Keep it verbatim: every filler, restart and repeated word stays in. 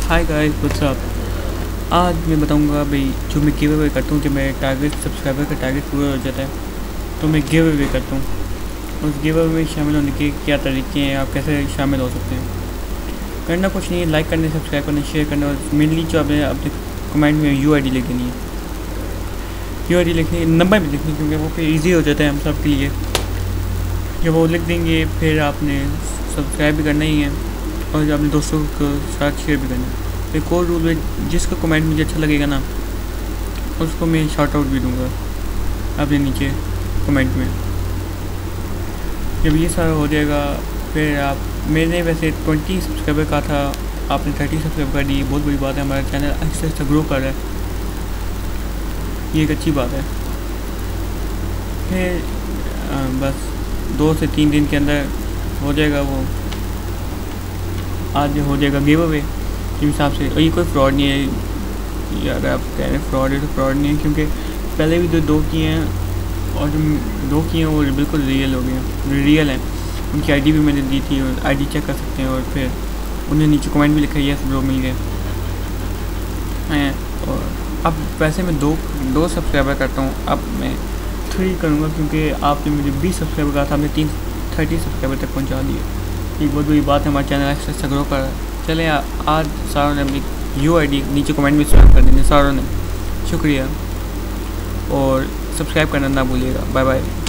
Hi guys, what's up. आज मैं बताऊंगा भाई जो मैं गिव अवे करता हूँ कि मेरे टारगेट सब्सक्राइबर का टारगेट पूरा हो जाता है तो मैं गिव अवे करता हूँ। उस गिव अवे में शामिल होने के क्या तरीके हैं, आप कैसे शामिल हो सकते हैं। करना कुछ नहीं है, लाइक करने, सब्सक्राइब करने, शेयर करना और मेनली जो आपने अपने कमेंट में यू आई डी लिख देनी है। यू आई डी लिखनी है, नंबर में लिखनी है क्योंकि वो फिर ईजी हो जाता है हम सब के लिए। जब वो लिख देंगे फिर आपने सब्सक्राइब भी करना ही है और अपने दोस्तों को साथ शेयर भी करना है। एक और रूल है, जिसका कमेंट मुझे अच्छा लगेगा ना उसको मैं शॉर्ट आउट भी दूंगा अपने नीचे कमेंट में। जब ये सारा हो जाएगा फिर आप, मैंने वैसे ट्वेंटी सब्सक्राइबर का था, आपने थर्टी सब्सक्राइब कर दी, बहुत बड़ी बात है। हमारा चैनल आहिस्ता आहिस्ता ग्रो कर रहा है, ये एक अच्छी बात है। फिर आ, बस दो से तीन दिन के अंदर हो जाएगा वो, आज हो जाएगा गिव अवे के हिसाब से। और ये कोई फ्रॉड नहीं है यार, आप कह रहे हैं फ्रॉड है तो फ्रॉड नहीं है, क्योंकि पहले भी जो दो किए हैं और जो दो किए हैं वो बिल्कुल रियल हो गए, रियल हैं। उनकी आईडी भी मैंने दी थी, आईडी चेक कर सकते हैं। और फिर उन्हें नीचे कमेंट भी लिखा है यस ब्रो मिल गए हैं। और अब वैसे मैं दो दो सब्सक्राइबर करता हूँ, अब मैं थ्री करूँगा क्योंकि आपने मुझे बीस सब्सक्राइबर कहा था, आपने तीन थर्टी सब्सक्राइबर तक पहुँचा दिए। एक बहुत बड़ी बात है, हमारा चैनल एक्सेस ग्रो कर रहा है। चलें, आज सारों ने अपनी यू आई डी नीचे कमेंट में शेयर कर देंगे सारों ने, शुक्रिया। और सब्सक्राइब करना ना भूलिएगा। Bye bye.